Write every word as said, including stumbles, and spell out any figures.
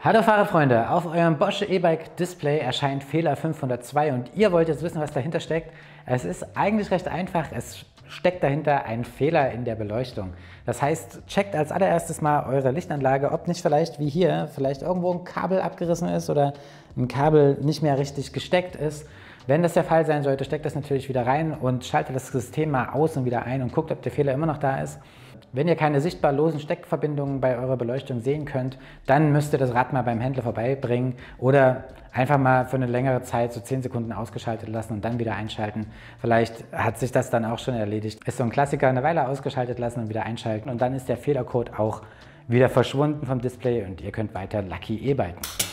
Hallo Fahrradfreunde, auf eurem Bosch E-Bike Display erscheint Fehler fünfhundertzwei und ihr wollt jetzt wissen, was dahinter steckt. Es ist eigentlich recht einfach, es steckt dahinter ein Fehler in der Beleuchtung. Das heißt, checkt als allererstes mal eure Lichtanlage, ob nicht vielleicht wie hier, vielleicht irgendwo ein Kabel abgerissen ist oder ein Kabel nicht mehr richtig gesteckt ist. Wenn das der Fall sein sollte, steckt das natürlich wieder rein und schaltet das System mal aus und wieder ein und guckt, ob der Fehler immer noch da ist. Wenn ihr keine sichtbar losen Steckverbindungen bei eurer Beleuchtung sehen könnt, dann müsst ihr das Rad mal beim Händler vorbeibringen oder einfach mal für eine längere Zeit, so zehn Sekunden ausgeschaltet lassen und dann wieder einschalten. Vielleicht hat sich das dann auch schon erledigt. Ist so ein Klassiker, eine Weile ausgeschaltet lassen und wieder einschalten und dann ist der Fehlercode auch wieder verschwunden vom Display und ihr könnt weiter lucky e-biken.